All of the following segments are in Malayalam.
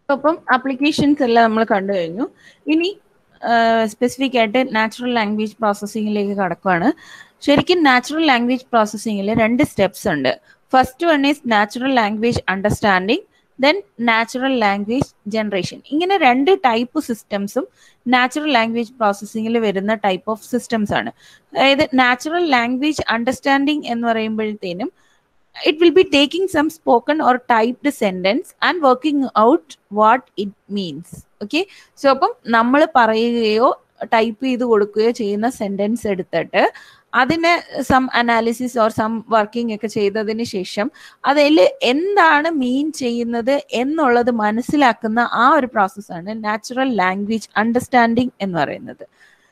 അപ്പം അപ്ലിക്കേഷൻസ് എല്ലാം നമ്മൾ കണ്ടു കഴിഞ്ഞു. ഇനി സ്പെസിഫിക് ആയിട്ട് നാച്ചുറൽ ലാംഗ്വേജ് പ്രോസസ്സിങ്ങിലേക്ക് കടക്കുകയാണ്. ശരിക്കും നാച്ചുറൽ ലാംഗ്വേജ് പ്രോസസ്സിങ്ങിൽ 2 സ്റ്റെപ്സ് ഉണ്ട്. First one is natural language understanding, then natural language generation. ഇങ്ങനെ 2 ടൈപ്പ് സിസ്റ്റംസും നാച്ചുറൽ ലാംഗ്വേജ് പ്രോസസ്സിങ്ങിൽ വരുന്ന ടൈപ്പ് ഓഫ് സിസ്റ്റംസ് ആണ്. അതായത് നാച്ചുറൽ ലാംഗ്വേജ് അണ്ടർസ്റ്റാൻഡിങ് എന്ന് പറയുമ്പോഴത്തേനും it will be taking some spoken or typed sentence and working out what it means. Okay, so അപ്പം നമ്മൾ പറയുകയോ ടൈപ്പ് ചെയ്ത് കൊടുക്കുകയോ ചെയ്യുന്ന സെന്റൻസ് എടുത്തിട്ട് അതിന് some analysis or some working ഒക്കെ ചെയ്തതിന് ശേഷം അതിൽ എന്താണ് മീൻ ചെയ്യുന്നത് എന്നുള്ളത് മനസ്സിലാക്കുന്ന ആ ഒരു പ്രോസസ്സാണ് നാച്ചുറൽ ലാംഗ്വേജ് അണ്ടർസ്റ്റാൻഡിങ് എന്ന് പറയുന്നത്.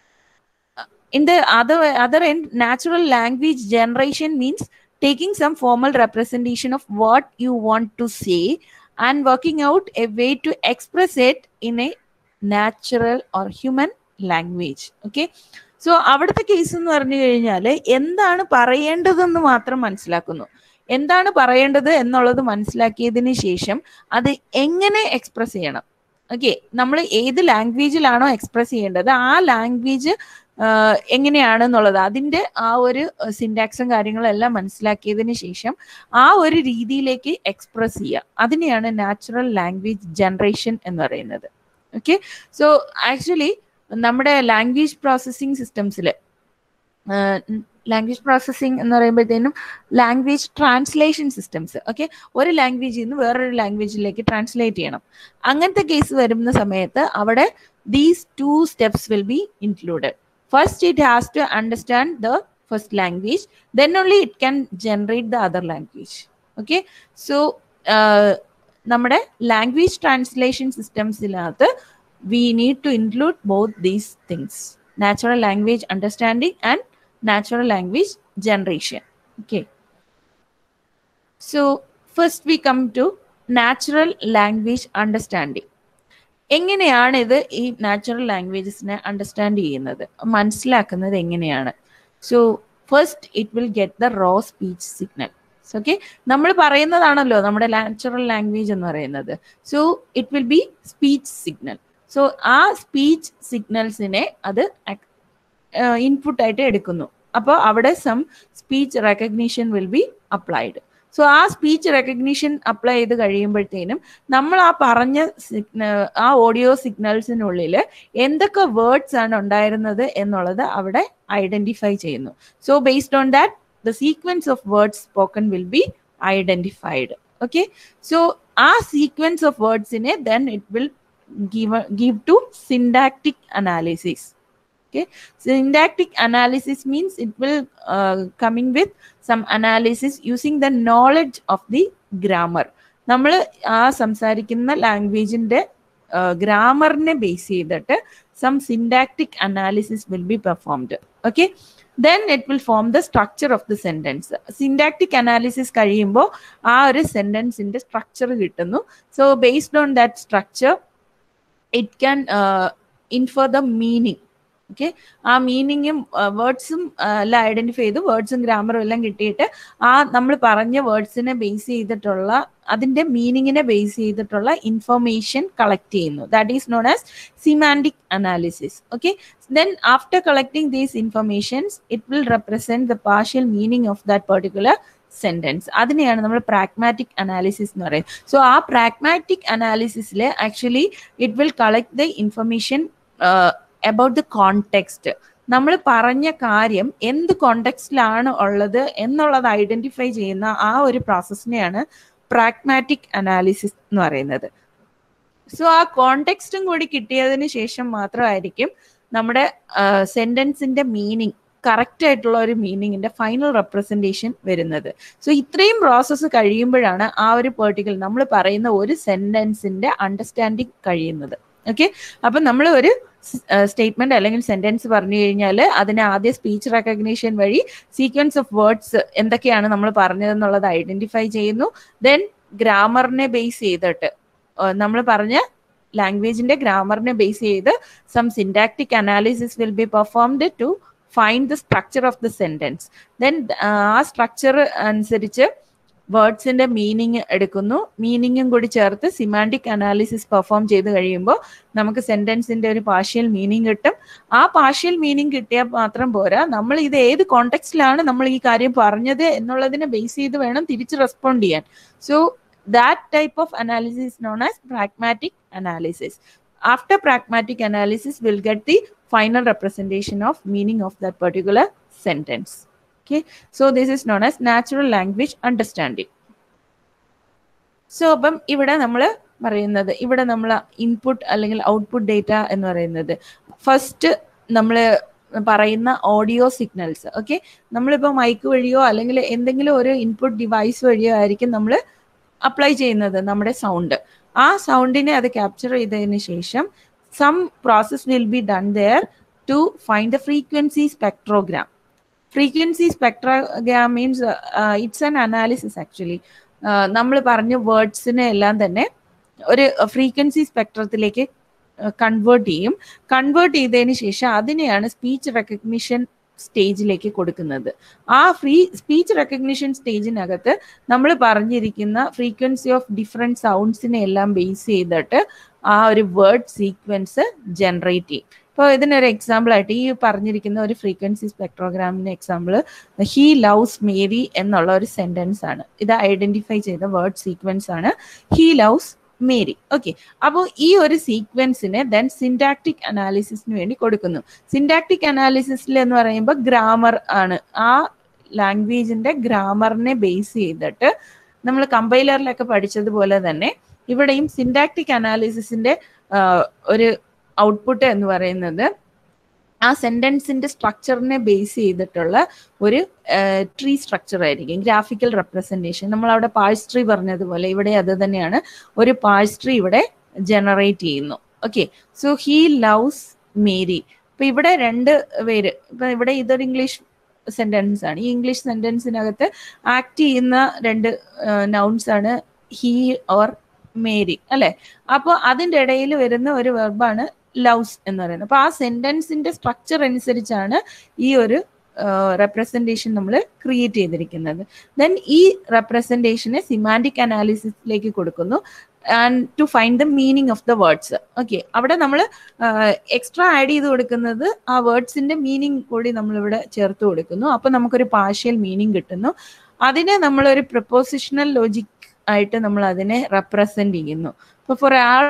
In the other end, natural language generation means taking some formal representation of what you want to say and working out a way to express it in a natural or human language. Okay, so അവിടുത്തെ കേസ് എന്ന് പറഞ്ഞു കഴിഞ്ഞാൽ എന്താണ് പറയേണ്ടതെന്ന് മാത്രം മനസ്സിലാക്കുന്നു. എന്താണ് പറയേണ്ടത് എന്നുള്ളത് മനസ്സിലാക്കിയതിന് ശേഷം അത് എങ്ങനെ എക്സ്പ്രസ് ചെയ്യണം. ഓക്കെ, നമ്മൾ ഏത് ലാംഗ്വേജിലാണോ എക്സ്പ്രസ് ചെയ്യേണ്ടത് ആ ലാംഗ്വേജ് എങ്ങനെയാണെന്നുള്ളത് അതിൻ്റെ ആ ഒരു സിൻടാക്സും കാര്യങ്ങളും എല്ലാം മനസ്സിലാക്കിയതിന് ശേഷം ആ ഒരു രീതിയിലേക്ക് എക്സ്പ്രസ് ചെയ്യുക. അതിനെയാണ് നാച്ചുറൽ ലാംഗ്വേജ് ജനറേഷൻ എന്ന് പറയുന്നത്. ഓക്കെ, സോ ആക്ച്വലി നമ്മുടെ ലാംഗ്വേജ് പ്രോസസ്സിംഗ് സിസ്റ്റംസിൽ ലാംഗ്വേജ് പ്രോസസ്സിംഗ് എന്ന് പറയുമ്പോഴത്തേനും ലാംഗ്വേജ് ട്രാൻസ്ലേഷൻ സിസ്റ്റംസ്, ഓക്കെ, ഒരു ലാംഗ്വേജിൽ നിന്ന് വേറൊരു ലാംഗ്വേജിലേക്ക് ട്രാൻസ്ലേറ്റ് ചെയ്യണം. അങ്ങനത്തെ കേസ് വരുന്ന സമയത്ത് അവിടെ these 2 steps will be included. First, it has to understand the first language, then only it can generate the other language. Okay, so നമ്മുടെ ലാംഗ്വേജ് ട്രാൻസ്ലേഷൻ സിസ്റ്റംസിനകത്ത് we need to include both these things, natural language understanding and natural language generation. Okay, so first we come to natural language understanding. എങ്ങനെയാണ് ഇത് ഈ നാച്ചുറൽ ലാംഗ്വേജസിനെ അണ്ടർസ്റ്റാൻഡ് ചെയ്യുന്നത്, മനസ്സിലാക്കുന്നത് എങ്ങനെയാണ്? So first it will get the raw speech signal. Okay, നമ്മൾ പറയുന്നതാണല്ലോ നമ്മുടെ നാച്ചുറൽ ലാംഗ്വേജ് എന്ന് പറയുന്നത്. So it will be speech signal. So ആ സ്പീച്ച് സിഗ്നൽസിനെ അത് ഇൻപുട്ടായിട്ട് എടുക്കുന്നു. അപ്പോൾ അവിടെ some speech recognition will be applied. So ആ സ്പീച്ച് റെക്കഗ്നീഷൻ അപ്ലൈ ചെയ്ത് കഴിയുമ്പോഴത്തേനും നമ്മൾ ആ പറഞ്ഞ ആ ഓഡിയോ സിഗ്നൽസിനുള്ളിൽ എന്തൊക്കെ വേർഡ്സ് ആണ് ഉണ്ടായിരുന്നത് എന്നുള്ളത് അവിടെ ഐഡന്റിഫൈ ചെയ്യുന്നു. So based on that the sequence of words spoken will be identified. Okay, so ആ സീക്വൻസ് ഓഫ് വേർഡ്സിനെ then it will give to syntactic analysis. Okay, syntactic analysis means it will coming with some analysis using the knowledge of the grammar. നമ്മൾ ആ സംസാരിക്കുന്ന ലാംഗ്വേജിന്റെ ഗ്രാമറിനെ ബേസ് ചെയ്തിട്ട് some syntactic analysis will be performed. Okay, then it will form the structure of the sentence. Syntactic analysis കഴിയുമ്പോൾ ആ ഒരു സെന്റൻസിന്റെ സ്ട്രക്ചർ കിട്ടുന്നു. So based on that structure it can infer the meaning. Okay, ആ മീനിങ്ങും വേർഡ്സും എല്ലാം ഐഡന്റിഫൈ ചെയ്ത് വേർഡ്സും ഗ്രാമറും എല്ലാം കിട്ടിയിട്ട് ആ നമ്മൾ പറഞ്ഞ വേർഡ്സിനെ ബേസ് ചെയ്തിട്ടുള്ള അതിന്റെ മീനിങ്ങിനെ ബേസ് ചെയ്തിട്ടുള്ള ഇൻഫർമേഷൻ കളക്ട് ചെയ്യുന്നു. That is known as semantic analysis. Okay, then after collecting these informations it will represent the partial meaning of that particular sentence. അതിനെയാണ് നമ്മൾ പ്രാഗ്മാറ്റിക് അനാലിസിസ് എന്ന് പറയുന്നത്. സോ ആ പ്രാഗ്മാറ്റിക് അനാലിസിസിൽ actually it will collect the information about the context. നമ്മൾ പറഞ്ഞ കാര്യം എന്ത് കോണ്ടെക്സ്റ്റിലാണ് ഉള്ളത് എന്നുള്ളത് ഐഡന്റിഫൈ ചെയ്യുന്ന ആ ഒരു പ്രോസസ്സിനെയാണ് പ്രാഗ്മാറ്റിക് അനാലിസിസ് എന്ന് പറയുന്നത്. സോ ആ കോണ്ടെക്സ്റ്റും കൂടി കിട്ടിയതിന് ശേഷം മാത്രമായിരിക്കും നമ്മുടെ സെന്റൻസിന്റെ മീനിങ് കറക്റ്റ് ആയിട്ടുള്ള ഒരു മീനിങ്ങിന്റെ ഫൈനൽ റെപ്രസെന്റേഷൻ വരുന്നത്. സോ ഇത്രയും പ്രോസസ്സ് കഴിയുമ്പോഴാണ് ആ ഒരു പെർട്ടിക്കുലർ നമ്മൾ പറയുന്ന ഒരു സെന്റൻസിന്റെ അണ്ടർസ്റ്റാൻഡിങ് കഴിയുന്നത്. ഓക്കെ, അപ്പം നമ്മൾ ഒരു സ്റ്റേറ്റ്മെന്റ് അല്ലെങ്കിൽ സെന്റൻസ് പറഞ്ഞു കഴിഞ്ഞാൽ അതിനെ ആദ്യം സ്പീച്ച് റെക്കഗ്നീഷൻ വഴി സീക്വൻസ് ഓഫ് വേർഡ്സ് എന്തൊക്കെയാണ് നമ്മൾ പറഞ്ഞതെന്നുള്ളത് ഐഡന്റിഫൈ ചെയ്യുന്നു. ദെൻ ഗ്രാമറിനെ ബേസ് ചെയ്തിട്ട് നമ്മൾ പറഞ്ഞ ലാംഗ്വേജിന്റെ ഗ്രാമറിനെ ബേസ് ചെയ്ത് some syntactic analysis will be performed to find the structure of the sentence. Then ആ സ്ട്രക്ചർ അനുസരിച്ച് വേർഡ്സിന്റെ മീനിങ് എടുക്കുന്നു, മീനിങ്ങും കൂടി ചേർത്ത് സിമാൻറ്റിക് അനാലിസിസ് പെർഫോം ചെയ്ത് കഴിയുമ്പോൾ നമുക്ക് സെന്റൻസിന്റെ ഒരു പാർഷ്യൽ മീനിങ് കിട്ടും. ആ പാർഷ്യൽ മീനിങ് കിട്ടിയാൽ മാത്രം പോരാ, നമ്മൾ ഇത് ഏത് കോണ്ടെക്സ്റ്റിലാണ് നമ്മൾ ഈ കാര്യം പറഞ്ഞത് എന്നുള്ളതിനെ ബേസ് ചെയ്ത് വേണം തിരിച്ച് റെസ്പോണ്ട് ചെയ്യാൻ. So that type of analysis is known as pragmatic analysis. After pragmatic analysis, we'll get the final representation of meaning of that particular sentence. Okay, so this is known as natural language understanding. So അപ്പം ഇവിടെ നമ്മൾ പറയുന്നത്, ഇവിടെ നമ്മൾ ഇൻപുട്ട് അല്ലെങ്കിൽ ഔട്ട്പുട്ട് ഡേറ്റ എന്ന് പറയുന്നത് ഫസ്റ്റ് നമ്മൾ പറയുന്ന ഓഡിയോ സിഗ്നൽസ്. ഓക്കെ, നമ്മളിപ്പോൾ മൈക്ക് വഴിയോ അല്ലെങ്കിൽ എന്തെങ്കിലും ഒരു ഇൻപുട്ട് ഡിവൈസ് വഴിയോ ആയിരിക്കും നമ്മൾ അപ്ലൈ ചെയ്യുന്നത് നമ്മുടെ സൗണ്ട്. ആ സൗണ്ടിനെ അത് ക്യാപ്ചർ ചെയ്തതിന് ശേഷം some process will be done there to find the frequency spectrogram. Frequency spectrogram means it's an analysis actually. നമ്മൾ പറഞ്ഞ വേർഡ്സിനെ എല്ലാം തന്നെ ഒരു ഫ്രീക്വൻസി സ്പെക്ട്രത്തിലേക്ക് കൺവേർട്ട് ചെയ്യും. കൺവേർട്ട് ചെയ്തതിന് ശേഷം അതിനെയാണ് സ്പീച്ച് റെക്കഗ്നിഷൻ സ്റ്റേജിലേക്ക് കൊടുക്കുന്നത്. ആ സ്പീച്ച് റെക്കഗ്നിഷൻ സ്റ്റേജിനകത്ത് നമ്മൾ പറഞ്ഞിരിക്കുന്ന ഫ്രീക്വൻസി ഓഫ് ഡിഫറെൻറ്റ് സൗണ്ട്സിനെ എല്ലാം ബേസ് ചെയ്തിട്ട് ആ ഒരു വേർഡ് സീക്വൻസ് ജനറേറ്റ് ചെയ്യും. ഇപ്പോൾ ഇതിനൊരു എക്സാമ്പിൾ ആയിട്ട് ഈ പറഞ്ഞിരിക്കുന്ന ഒരു ഫ്രീക്വൻസി സ്പെക്ട്രോഗ്രാമിന് എക്സാമ്പിൾ ഹീ ലവ്സ് മേരി എന്നുള്ള ഒരു സെന്റൻസ് ആണ്. ഇത് ഐഡന്റിഫൈ ചെയ്ത വേർഡ് സീക്വൻസ് ആണ് ഹീ ലവ്സ് മേരി. ഓക്കെ, അപ്പോൾ ഈ ഒരു സീക്വൻസിനെ ദെൻ സിൻടാക്ടിക് അനാലിസിസിന് വേണ്ടി കൊടുക്കുന്നു. സിൻടാക്ടിക് അനാലിസിസിൽ എന്ന് പറയുമ്പോൾ ഗ്രാമർ ആണ്. ആ ലാംഗ്വേജിന്റെ ഗ്രാമറിനെ ബേസ് ചെയ്തിട്ട് നമ്മൾ കമ്പൈലറിലൊക്കെ പഠിച്ചതുപോലെ തന്നെ ഇവിടെയും സിൻടാക്ടിക് അനാലിസിസിന്റെ ഒരു ഔട്ട്പുട്ട് എന്ന് പറയുന്നത് ആ സെന്റൻസിന്റെ സ്ട്രക്ചറിനെ ബേസ് ചെയ്തിട്ടുള്ള ഒരു ട്രീ സ്ട്രക്ചർ ആയിരിക്കും, ഗ്രാഫിക്കൽ റെപ്രസെന്റേഷൻ. നമ്മൾ അവിടെ പാഴ്സ് ട്രീ പറഞ്ഞതുപോലെ ഇവിടെ അത് തന്നെയാണ്, ഒരു പാഴ്സ് ട്രീ ഇവിടെ ജനറേറ്റ് ചെയ്യുന്നു. Okay, so he loves Mary. ഇപ്പൊ ഇവിടെ രണ്ട് പേര്, ഇപ്പൊ ഇവിടെ ഇതൊരു ഇംഗ്ലീഷ് സെന്റൻസ് ആണ്. ഈ ഇംഗ്ലീഷ് സെന്റൻസിനകത്ത് ആക്ട് ചെയ്യുന്ന രണ്ട് നൗൺസ് ആണ് ഹീ ഓർ മേരി, അല്ലെ? അപ്പോൾ അതിൻ്റെ ഇടയിൽ വരുന്ന ഒരു വെർബാണ് ലവ്സ് എന്ന് പറയുന്നത്. അപ്പൊ ആ സെന്റൻസിന്റെ സ്ട്രക്ചർ അനുസരിച്ചാണ് ഈ ഒരു റെപ്രസെന്റേഷൻ നമ്മൾ ക്രിയേറ്റ് ചെയ്തിരിക്കുന്നത്. ദെൻ ഈ റെപ്രസെന്റേഷനെ സിമാൻറ്റിക് അനാലിസിസിലേക്ക് കൊടുക്കുന്നു and to find the meaning of the words. Okay, അവിടെ നമ്മൾ എക്സ്ട്രാ ആഡ് ചെയ്ത് കൊടുക്കുന്നത് ആ വേർഡ്സിന്റെ മീനിങ് കൂടി നമ്മളിവിടെ ചേർത്ത് കൊടുക്കുന്നു. അപ്പൊ നമുക്കൊരു പാർഷ്യൽ മീനിങ് കിട്ടുന്നു. അതിനെ നമ്മളൊരു പ്രപ്പോസിഷണൽ ലോജിക് ആയിട്ട് നമ്മൾ അതിനെ റെപ്രസെന്റ് ചെയ്യുന്നു. ഇപ്പൊ for all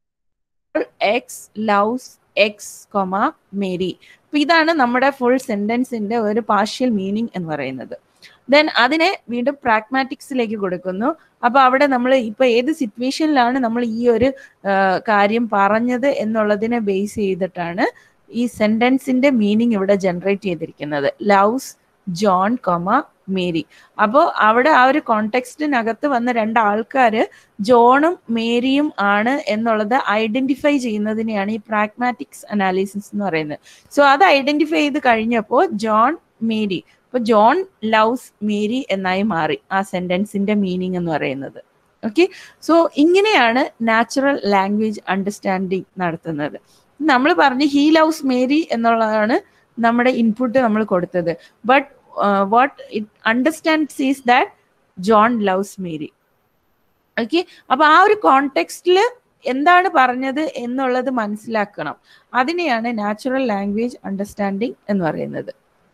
x loves x comma Mary. അപ്പൊ ഇതാണ് നമ്മുടെ ഫുൾ സെന്റൻസിന്റെ ഒരു പാർഷ്യൽ മീനിങ് എന്ന് പറയുന്നത്. ദെൻ അതിനെ വീണ്ടും പ്രാഗ്മാറ്റിക്സിലേക്ക് കൊടുക്കുന്നു. അപ്പൊ അവിടെ നമ്മൾ ഇപ്പൊ ഏത് സിറ്റുവേഷനിലാണ് നമ്മൾ ഈ ഒരു കാര്യം പറഞ്ഞത് എന്നുള്ളതിനെ ബേസ് ചെയ്തിട്ടാണ് ഈ സെന്റൻസിന്റെ മീനിങ് ഇവിടെ ജനറേറ്റ് ചെയ്തിരിക്കുന്നത്. Loves John comma Mary. അപ്പോൾ അവിടെ ആ ഒരു കോണ്ടെക്സ്റ്റിനകത്ത് വന്ന രണ്ടാൾക്കാര് ജോണും മേരിയും ആണ് എന്നുള്ളത് ഐഡന്റിഫൈ ചെയ്യുന്നതിനെയാണ് ഈ പ്രാഗ്മാറ്റിക്സ് അനാലിസിസ് എന്ന് പറയുന്നത്. സോ അത് ഐഡന്റിഫൈ ചെയ്ത് കഴിഞ്ഞപ്പോൾ ജോൺ മേരി, അപ്പൊ ജോൺ ലവ്സ് മേരി എന്നായി മാറി ആ സെന്റൻസിന്റെ മീനിങ് എന്ന് പറയുന്നത്. ഓക്കെ, സോ ഇങ്ങനെയാണ് നാച്ചുറൽ ലാംഗ്വേജ് അണ്ടർസ്റ്റാൻഡിങ് നടത്തുന്നത്. നമ്മൾ പറഞ്ഞ് ഹീ ലവ്സ് മേരി എന്നുള്ളതാണ് നമ്മുടെ ഇൻപുട്ട് നമ്മൾ കൊടുത്തത്. But what it understands is that John loves Mary. Okay, അപ്പൊ ആ ഒരു കോണ്ടെക്സ്റ്റിൽ എന്താണ് പറഞ്ഞത് എന്നുള്ളത് മനസ്സിലാക്കണം. അതിനെയാണ് നാച്ചുറൽ ലാംഗ്വേജ് അണ്ടർസ്റ്റാൻഡിങ് എന്ന് പറയുന്നത്.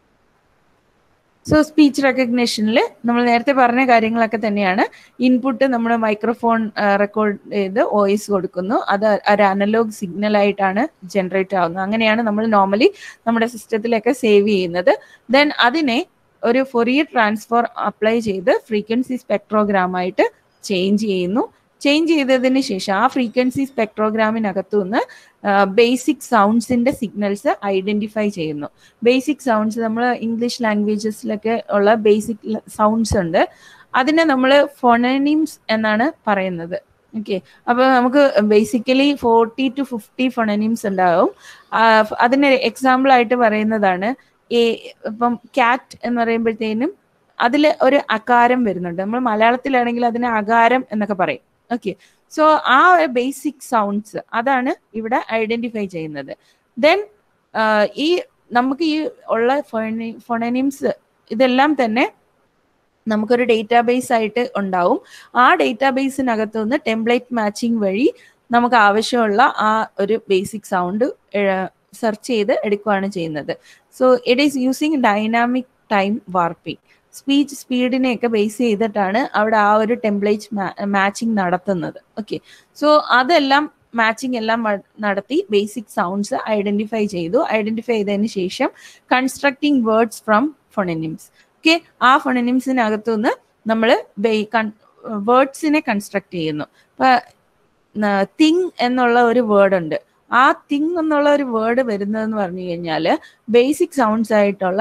സോ സ്പീച്ച് റെക്കഗ്നിഷനിൽ നമ്മൾ നേരത്തെ പറഞ്ഞ കാര്യങ്ങളൊക്കെ തന്നെയാണ്. ഇൻപുട്ട് നമ്മൾ മൈക്രോഫോൺ റെക്കോർഡ് ചെയ്ത് വോയിസ് കൊടുക്കുന്നു, അത് ഒരു അനലോഗ് സിഗ്നൽ ആയിട്ടാണ് ജനറേറ്റ് ആവുന്നത്. അങ്ങനെയാണ് നമ്മൾ നോർമലി നമ്മുടെ സിസ്റ്റത്തിലൊക്കെ സേവ് ചെയ്യുന്നത്. ദെൻ അതിനെ ഒരു ഫൊറിയർ ട്രാൻസ്ഫോർ അപ്ലൈ ചെയ്ത് ഫ്രീക്വൻസി സ്പെക്ട്രോഗ്രാമായിട്ട് ചേഞ്ച് ചെയ്യുന്നു. ചേഞ്ച് ചെയ്തതിന് ശേഷം ആ ഫ്രീക്വൻസി സ്പെക്ട്രോഗ്രാമിനകത്തു നിന്ന് ബേസിക് സൗണ്ട്സിന്റെ സിഗ്നൽസ് ഐഡന്റിഫൈ ചെയ്യുന്നു. ബേസിക് സൗണ്ട്സ് നമ്മൾ ഇംഗ്ലീഷ് ലാംഗ്വേജസിലൊക്കെ ഉള്ള ബേസിക് സൗണ്ട്സ് ഉണ്ട്, അതിനെ നമ്മൾ ഫോണനിംസ് എന്നാണ് പറയുന്നത്. ഓക്കെ, അപ്പൊ നമുക്ക് ബേസിക്കലി 40 to 50 ഫോണനിംസ് ഉണ്ടാവും. അതിന് എക്സാമ്പിൾ ആയിട്ട് പറയുന്നതാണ് ഇപ്പം കാറ്റ് എന്ന് പറയുമ്പോഴത്തേനും അതിൽ ഒരു അകാരം വരുന്നുണ്ട്. നമ്മൾ മലയാളത്തിലാണെങ്കിൽ അതിന് അകാരം എന്നൊക്കെ പറയും. ഓക്കെ, സോ ആ ഒരു ബേസിക് സൗണ്ട്സ് അതാണ് ഇവിടെ ഐഡന്റിഫൈ ചെയ്യുന്നത്. ദെൻ ഈ നമുക്ക് ഈ ഉള്ള ഫോണനിംസ് ഇതെല്ലാം തന്നെ നമുക്കൊരു ഡേറ്റാബേസ് ആയിട്ട് ഉണ്ടാവും. ആ ഡേറ്റാബേസിനകത്തു നിന്ന് ടെംപ്ലേറ്റ് മാച്ചിങ് വഴി നമുക്ക് ആവശ്യമുള്ള ആ ഒരു ബേസിക് സൗണ്ട് സെർച്ച് ചെയ്ത് എടുക്കുകയാണ് ചെയ്യുന്നത്. So it is using dynamic time warping. Speech സ്പീഡിനെയൊക്കെ ബേസ് ചെയ്തിട്ടാണ് അവിടെ ആ ഒരു ടെംപ്ലേറ്റ് മാച്ചിങ് നടത്തുന്നത്. ഓക്കെ, സോ അതെല്ലാം മാച്ചിങ് എല്ലാം നടത്തി ബേസിക് സൗണ്ട്സ് ഐഡന്റിഫൈ ചെയ്തു. ഐഡന്റിഫൈ ചെയ്തതിന് ശേഷം constructing words from phonemes. Okay, ആ ഫൊണനിംസിനകത്തു നിന്ന് നമ്മൾ വേർഡ്സിനെ കൺസ്ട്രക്ട് ചെയ്യുന്നു. ഇപ്പൊ തിങ് എന്നുള്ള ഒരു വേർഡ് ഉണ്ട്. ആ തിങ് എന്നുള്ള ഒരു വേർഡ് വരുന്നതെന്ന് പറഞ്ഞു കഴിഞ്ഞാൽ ബേസിക് സൗണ്ട്സ് ആയിട്ടുള്ള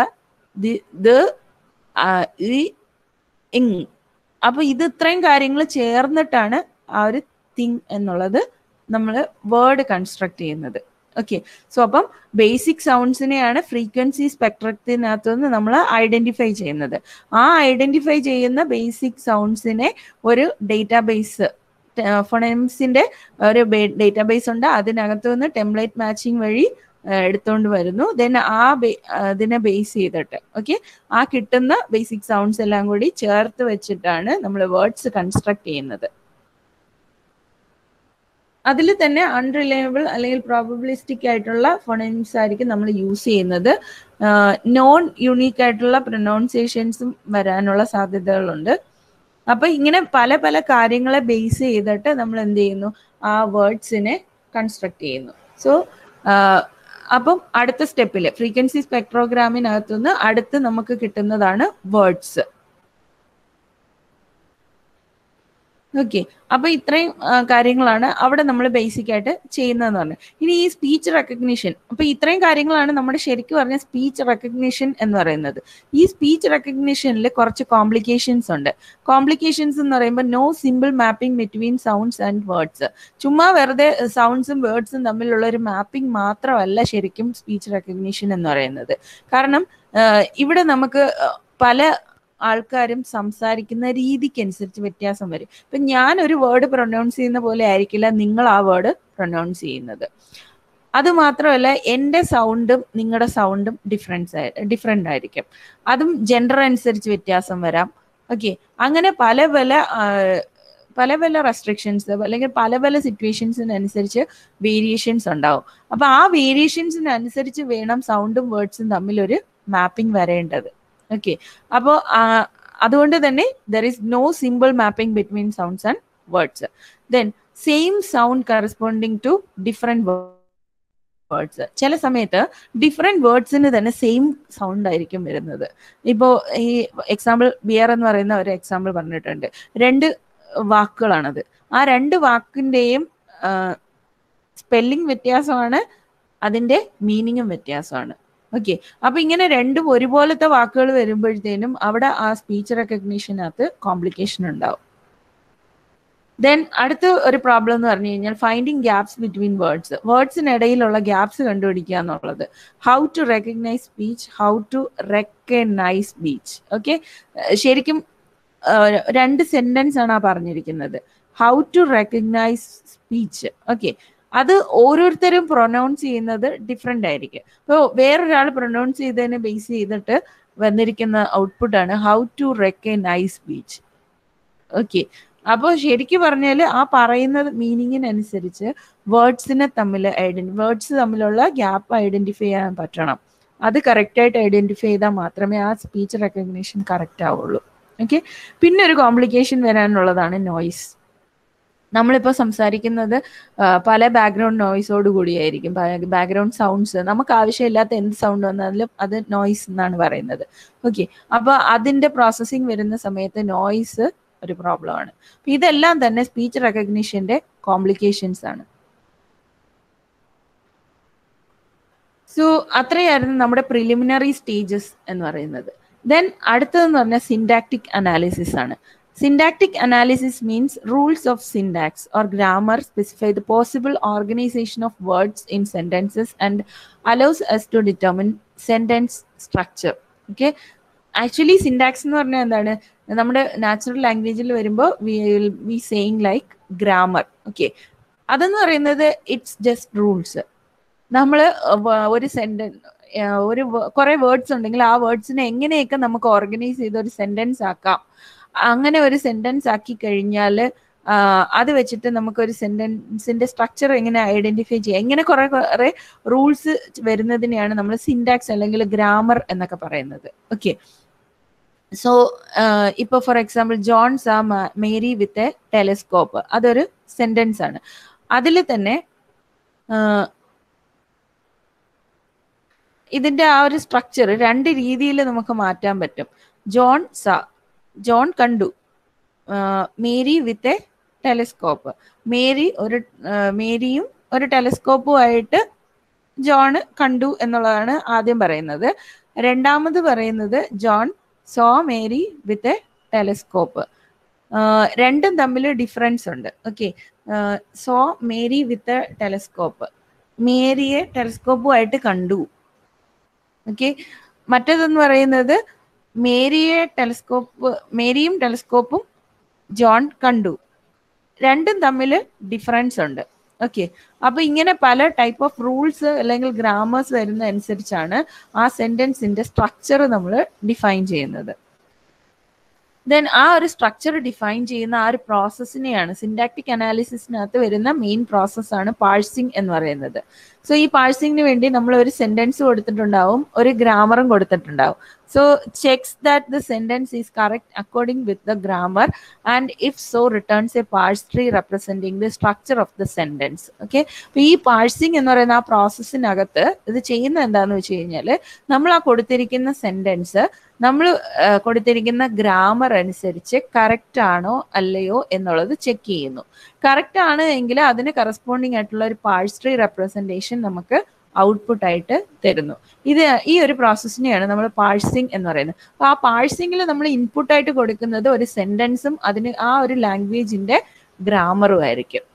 ഇങ്. അപ്പൊ ഇത് ഇത്രയും കാര്യങ്ങൾ ചേർന്നിട്ടാണ് ആ ഒരു തിങ് എന്നുള്ളത് നമ്മൾ വേർഡ് കൺസ്ട്രക്ട് ചെയ്യുന്നത്. ഓക്കെ, സോ അപ്പം ബേസിക് സൗണ്ട്സിനെയാണ് ഫ്രീക്വൻസി സ്പെക്ട്രത്തിനകത്തു നിന്ന് നമ്മൾ ഐഡന്റിഫൈ ചെയ്യുന്നത്. ആ ഐഡന്റിഫൈ ചെയ്യുന്ന ബേസിക് സൗണ്ട്സിനെ ഒരു ഡേറ്റാബേസ്, ഫൊണമിക്സിന്റെ ഒരു ഡേറ്റാബേസ് ഉണ്ട്. അതിനകത്തു നിന്ന് ടെംപ്ലേറ്റ് മാച്ചിങ് വഴി എടുത്തുകൊണ്ട് വരുന്നു. ദെൻ അതിനെ ബേസ് ചെയ്തിട്ട് ഓക്കെ ആ കിട്ടുന്ന ബേസിക് സൗണ്ട്സ് എല്ലാം കൂടി ചേർത്ത് വെച്ചിട്ടാണ് നമ്മൾ വേർഡ്സ് കൺസ്ട്രക്ട് ചെയ്യുന്നത്. അതിൽ തന്നെ അൺറിലയബിൾ അല്ലെങ്കിൽ പ്രോബബിലിസ്റ്റിക് ആയിട്ടുള്ള ഫൊണമിക്സ് ആയിരിക്കും നമ്മൾ യൂസ് ചെയ്യുന്നത്. നോൺ യുണീക്ക് ആയിട്ടുള്ള പ്രൊനൗൺസിയേഷൻസും വരാനുള്ള സാധ്യതകളുണ്ട്. അപ്പൊ ഇങ്ങനെ പല പല കാര്യങ്ങളെ ബേസ് ചെയ്തിട്ട് നമ്മൾ എന്ത് ചെയ്യുന്നു, ആ വേർഡ്സിനെ കൺസ്ട്രക്ട് ചെയ്യുന്നു. സോ അപ്പം അടുത്ത സ്റ്റെപ്പിൽ ഫ്രീക്വൻസി സ്പെക്ട്രോഗ്രാമിനകത്തുനിന്ന് അടുത്ത് നമുക്ക് കിട്ടുന്നതാണ് വേർഡ്സ്. ഓക്കെ, അപ്പൊ ഇത്രയും കാര്യങ്ങളാണ് അവിടെ നമ്മൾ ബേസിക് ആയിട്ട് ചെയ്യുന്നതെന്ന് പറഞ്ഞു. ഇനി ഈ സ്പീച്ച് റെക്കഗ്നിഷൻ, അപ്പൊ ഇത്രയും കാര്യങ്ങളാണ് നമ്മുടെ ശരിക്കും പറഞ്ഞ സ്പീച്ച് റെക്കഗ്നിഷൻ എന്ന് പറയുന്നത്. ഈ സ്പീച്ച് റെക്കഗ്നിഷനിൽ കുറച്ച് കോംപ്ലിക്കേഷൻസ് ഉണ്ട്. കോംപ്ലിക്കേഷൻസ് എന്ന് പറയുമ്പോൾ no simple mapping between sounds and words. ചുമ്മാ വെറുതെ സൗണ്ട്സും വേർഡ്സും തമ്മിലുള്ള ഒരു മാപ്പിംഗ് മാത്രമല്ല ശരിക്കും സ്പീച്ച് റെക്കഗ്നിഷൻ എന്ന് പറയുന്നത്. കാരണം ഇവിടെ നമുക്ക് പല ആൾക്കാരും സംസാരിക്കുന്ന രീതിക്ക് അനുസരിച്ച് വ്യത്യാസം വരും. ഇപ്പൊ ഞാൻ ഒരു വേർഡ് പ്രൊനൗൺസ് ചെയ്യുന്ന പോലെ ആയിരിക്കില്ല നിങ്ങൾ ആ വേർഡ് പ്രൊനൗൺസ് ചെയ്യുന്നത്. അത് മാത്രമല്ല എൻ്റെ സൗണ്ടും നിങ്ങളുടെ സൗണ്ടും ഡിഫറെൻ്റ് ആയിരിക്കും. അതും ജെൻഡർ അനുസരിച്ച് വ്യത്യാസം വരാം. ഓക്കെ, അങ്ങനെ പല പല റെസ്ട്രിക്ഷൻസ് അല്ലെങ്കിൽ പല സിറ്റുവേഷൻസിനനുസരിച്ച് വേരിയേഷൻസ് ഉണ്ടാവും. അപ്പൊ ആ വേരിയേഷൻസിനനുസരിച്ച് വേണം സൗണ്ടും വേർഡ്സും തമ്മിലൊരു മാപ്പിംഗ് വരേണ്ടത്. ഓക്കെ, അപ്പോൾ അതുകൊണ്ട് തന്നെ there is no simple mapping between sounds and words. Then same sound corresponding to different words. ചില സമയത്ത് ഡിഫറെന്റ് വേർഡ്സിന് തന്നെ സെയിം സൗണ്ട് ആയിരിക്കും വരുന്നത്. ഇപ്പോൾ ഈ എക്സാമ്പിൾ ബിയർ എന്ന് പറയുന്ന ഒരു എക്സാമ്പിൾ പറഞ്ഞിട്ടുണ്ട്. 2 വാക്കുകളാണത്. ആ 2 വാക്കിന്റെയും സ്പെല്ലിംഗ് വ്യത്യാസമാണ്, അതിന്റെ മീനിങ്ങും വ്യത്യാസമാണ്. ഓക്കെ, അപ്പൊ ഇങ്ങനെ രണ്ടും ഒരുപോലത്തെ വാക്കുകൾ വരുമ്പോഴത്തേനും അവിടെ ആ സ്പീച്ച് റെക്കഗ്നീഷനകത്ത് കോംപ്ലിക്കേഷൻ ഉണ്ടാവും. ദെൻ അടുത്ത ഒരു പ്രോബ്ലം എന്ന് പറഞ്ഞു കഴിഞ്ഞാൽ ഫൈൻഡിങ് ഗ്യാപ്സ് ബിറ്റ്വീൻ വേർഡ്സ്. വേർഡ്സിനിടയിലുള്ള ഗ്യാപ്സ് കണ്ടുപിടിക്കുക എന്നുള്ളത്. How to recognise speech, how to recognise speech. Okay, ശരിക്കും 2 സെന്റൻസ് ആണ് ആ പറഞ്ഞിരിക്കുന്നത്. How to recognise speech. Okay, അത് ഓരോരുത്തരും പ്രൊനൗൺസ് ചെയ്യുന്നത് ഡിഫറെൻ്റ് ആയിരിക്കും. ഇപ്പോൾ വേറൊരാൾ പ്രൊനൗൺസ് ചെയ്തതിനെ ബേസ് ചെയ്തിട്ട് വന്നിരിക്കുന്ന ഔട്ട്പുട്ടാണ് how to recognise speech. Okay, അപ്പോൾ ശരിക്കും പറഞ്ഞാൽ ആ പറയുന്ന മീനിങ്ങിനനുസരിച്ച് വേർഡ്സ് തമ്മിലുള്ള ഗ്യാപ്പ് ഐഡന്റിഫൈ ചെയ്യാൻ പറ്റണം. അത് കറക്റ്റായിട്ട് ഐഡന്റിഫൈ ചെയ്താൽ മാത്രമേ ആ സ്പീച്ച് റെക്കഗ്നീഷൻ കറക്റ്റ് ആവുള്ളൂ. ഓക്കെ, പിന്നെ ഒരു കോംപ്ലിക്കേഷൻ വരാനുള്ളതാണ് നോയ്സ്. നമ്മളിപ്പോൾ സംസാരിക്കുന്നത് പല ബാക്ക്ഗ്രൗണ്ട് നോയ്സോട് കൂടിയായിരിക്കും. ബാക്ക്ഗ്രൗണ്ട് സൗണ്ട്സ്, നമുക്ക് ആവശ്യമില്ലാത്ത എന്ത് സൗണ്ട് വന്നാലും അത് നോയ്സ് എന്നാണ് പറയുന്നത്. ഓക്കെ, അപ്പോൾ അതിൻ്റെ പ്രോസസ്സിങ് വരുന്ന സമയത്ത് നോയ്സ് ഒരു പ്രോബ്ലം ആണ്. ഇതെല്ലാം തന്നെ സ്പീച്ച് റെക്കഗ്നിഷന്റെ കോംപ്ലിക്കേഷൻസ് ആണ്. സോ അത്രയായിരുന്നു നമ്മുടെ പ്രിലിമിനറി സ്റ്റേജസ് എന്ന് പറയുന്നത്. ദെൻ അടുത്തതെന്ന് പറഞ്ഞാൽ സിൻടാക്റ്റിക് അനാലിസിസ് ആണ്. Syntactic analysis means rules of syntax or grammar specify the possible organization of words in sentences and allows us to determine sentence structure. Okay, actually syntax എന്ന് പറഞ്ഞാൽ എന്താണ്, നമ്മുടെ നാച്ചുറൽ ലാംഗ്വേജിൽ വരുമ്പോൾ we will be saying like grammar. Okay, അതെന്ന് പറയുന്നത് ഇറ്റ്സ് ജസ്റ്റ് റൂൾസ്. നമ്മൾ ഒരു ഒരു കുറെ വേർഡ്സ് ഉണ്ടെങ്കിൽ ആ വേർഡ്സിനെ എങ്ങനെയൊക്കെ നമുക്ക് ഓർഗനൈസ് ചെയ്ത് ഒരു സെന്റൻസ് ആക്കാം. അങ്ങനെ ഒരു സെന്റൻസ് ആക്കി കഴിഞ്ഞാൽ അത് വെച്ചിട്ട് നമുക്കൊരു സെന്റൻസിന്റെ സ്ട്രക്ചർ എങ്ങനെ ഐഡന്റിഫൈ ചെയ്യാം, ഇങ്ങനെ കുറെ റൂൾസ് വരുന്നതിനെയാണ് നമ്മൾ സിൻടാക്സ് അല്ലെങ്കിൽ ഗ്രാമർ എന്നൊക്കെ പറയുന്നത്. ഓക്കെ, സോ ഇപ്പോൾ for example John saw Mary with a telescope, അതൊരു സെന്റൻസ് ആണ്. അതിൽ തന്നെ ഇതിന്റെ ആ ഒരു സ്ട്രക്ചർ രണ്ട് രീതിയിൽ നമുക്ക് മാറ്റാൻ പറ്റും. ജോൺ സാ, ജോൺ കണ്ടു. മേരി വിത്ത് എ ടെലിസ്കോപ്പ്, മേരിയും ഒരു ടെലിസ്കോപ്പുമായിട്ട് ജോൺ കണ്ടു എന്നുള്ളതാണ് ആദ്യം പറയുന്നത്. രണ്ടാമത് പറയുന്നത് John saw Mary with a telescope. രണ്ടും തമ്മിൽ ഡിഫറൻസ് ഉണ്ട്. Okay, so Mary with a telescope, മേരിയെ ടെലിസ്കോപ്പുമായിട്ട് കണ്ടു. ഓക്കെ, മറ്റേതെന്ന് പറയുന്നത് മേരിയും ടെലിസ്കോപ്പും ജോൺ കണ്ടു, രണ്ടും തമ്മിൽ ഡിഫറൻസ് ഉണ്ട്. ഓക്കെ, അപ്പൊ ഇങ്ങനെ പല ടൈപ്പ് ഓഫ് റൂൾസ് അല്ലെങ്കിൽ ഗ്രാമേഴ്സ് വരുന്ന അനുസരിച്ചാണ് ആ സെന്റൻസിന്റെ സ്ട്രക്ചർ നമ്മൾ ഡിഫൈൻ ചെയ്യുന്നത്. ദെൻ ആ ഒരു സ്ട്രക്ചർ ഡിഫൈൻ ചെയ്യുന്ന ആ ഒരു പ്രോസസ്സിനെയാണ് സിൻടാക്ടിക് അനാലിസിസിനകത്ത് വരുന്ന മെയിൻ പ്രോസസ്സാണ് പാഴ്സിംഗ് എന്ന് പറയുന്നത്. സോ ഈ പാഴ്സിംഗിന് വേണ്ടി നമ്മൾ ഒരു സെന്റൻസ് കൊടുത്തിട്ടുണ്ടാവും, ഒരു ഗ്രാമറും കൊടുത്തിട്ടുണ്ടാവും. So checks that the sentence is correct according with the grammar and if so returns a parse tree representing the structure of the sentence. Okay, അപ്പൊ ഈ പാഴ്സിംഗ് എന്ന് പറയുന്ന ആ പ്രോസസ്സിനകത്ത് ഇത് ചെയ്യുന്നത് എന്താണെന്ന് വെച്ച് കഴിഞ്ഞാൽ നമ്മൾ ആ കൊടുത്തിരിക്കുന്ന സെന്റൻസ് നമ്മൾ കൊടുത്തിരിക്കുന്ന ഗ്രാമർ അനുസരിച്ച് കറക്റ്റ് ആണോ അല്ലയോ എന്നുള്ളത് ചെക്ക് ചെയ്യുന്നു. കറക്റ്റ് ആണ് എങ്കിൽ അതിന് കറസ്പോണ്ടിങ് ആയിട്ടുള്ള ഒരു പാഴ്സ് ട്രീ റെപ്രസെന്റേഷൻ നമുക്ക് ഔട്ട്പുട്ട് ആയിട്ട് തരുന്നു. ഈ ഒരു പ്രോസസ്സിനെയാണ് നമ്മൾ പാഴ്സിംഗ് എന്ന് പറയുന്നത്. അപ്പൊ ആ പാഴ്സിംഗിൽ നമ്മൾ ഇൻപുട്ട് ആയിട്ട് കൊടുക്കുന്നത് ഒരു സെന്റൻസും അതിന് ആ ഒരു ലാംഗ്വേജിന്റെ ഗ്രാമറും ആയിരിക്കും.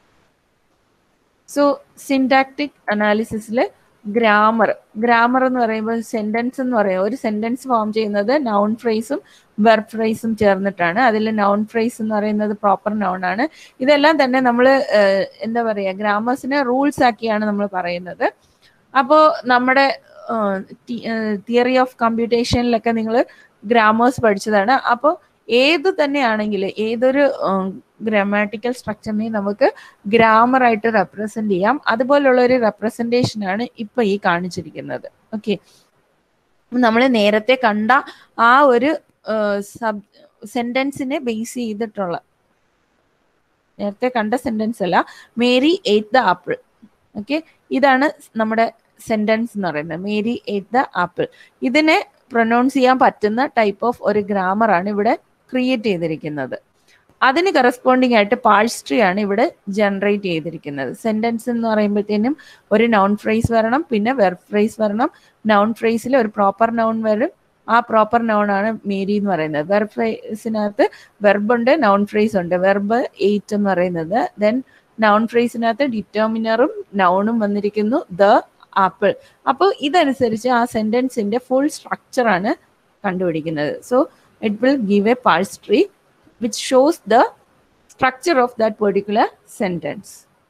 സോ സിൻടാക്ടിക് അനാലിസിസിൽ ഗ്രാമർ എന്ന് പറയുമ്പോൾ സെന്റൻസ് എന്ന് പറയുമ്പോൾ ഒരു സെന്റൻസ് ഫോം ചെയ്യുന്നത് നൗൺ ഫ്രേസും വെർബ് ഫ്രേസും ചേർന്നിട്ടാണ്. അതിൽ നൗൺ ഫ്രേസ് എന്ന് പറയുന്നത് പ്രോപ്പർ നൗൺ ആണ്. ഇതെല്ലാം തന്നെ നമ്മൾ എന്താ പറയുക, ഗ്രാമേഴ്സിനെ റൂൾസ് ആക്കിയാണ് നമ്മൾ പറയുന്നത്. അപ്പോൾ നമ്മുടെ തിയറി ഓഫ് കമ്പ്യൂട്ടേഷനിലൊക്കെ നിങ്ങൾ ഗ്രാമേഴ്സ് പഠിച്ചതാണ്. അപ്പോൾ ഏത് തന്നെയാണെങ്കിൽ ഏതൊരു ഗ്രാമാറ്റിക്കൽ സ്ട്രക്ചറിനെ നമുക്ക് ഗ്രാമറായിട്ട് റെപ്രസെന്റ് ചെയ്യാം. അതുപോലുള്ള ഒരു റെപ്രസെന്റേഷനാണ് ഇപ്പൊ ഈ കാണിച്ചിരിക്കുന്നത്. ഓക്കെ, നമ്മൾ നേരത്തെ കണ്ട ആ ഒരു സെന്റൻസിനെ ബേസ് ചെയ്തിട്ടുള്ള, നേരത്തെ കണ്ട സെന്റൻസ് അല്ല, Mary ate the apple. Okay, ഇതാണ് നമ്മുടെ സെന്റൻസ് എന്ന് പറയുന്നത്, മേരി എയ്റ്റ് ദ ആപ്പിൾ. ഇതിനെ പ്രൊനൗൺസ് ചെയ്യാൻ പറ്റുന്ന ടൈപ്പ് ഓഫ് ഒരു ഗ്രാമറാണ് ഇവിടെ ക്രിയേറ്റ് ചെയ്തിരിക്കുന്നത്. അതിന് കറസ്പോണ്ടിങ് ആയിട്ട് പാഴ്സ് ട്രീ ആണ് ഇവിടെ ജനറേറ്റ് ചെയ്തിരിക്കുന്നത്. സെന്റൻസ് എന്ന് പറയുമ്പോഴത്തേനും ഒരു നൗൺ ഫ്രേസ് വരണം, പിന്നെ വെർബ് ഫ്രേസ് വരണം. നൗൺ ഫ്രേസിൽ ഒരു പ്രോപ്പർ നൗൺ വരും, ആ പ്രോപ്പർ നൗൺ ആണ് മേരി എന്ന് പറയുന്നത്. വെർബ് ഫ്രേസിനകത്ത് വെർബ് ഉണ്ട്, നൗൺ ഫ്രേസ് ഉണ്ട്. വെർബ് എയ്റ്റ് എന്ന് പറയുന്നത്. ദെൻ നൗൺ ഫ്രേസിനകത്ത് ഡിറ്റർമിനറും നൗണും വന്നിരിക്കുന്നു, ദ ആപ്പിൾ. അപ്പോൾ ഇതനുസരിച്ച് ആ സെന്റൻസിന്റെ ഫുൾ സ്ട്രക്ചർ ആണ് കണ്ടുപിടിക്കുന്നത്. So it will give a parse tree which shows the structure of that particular sentence.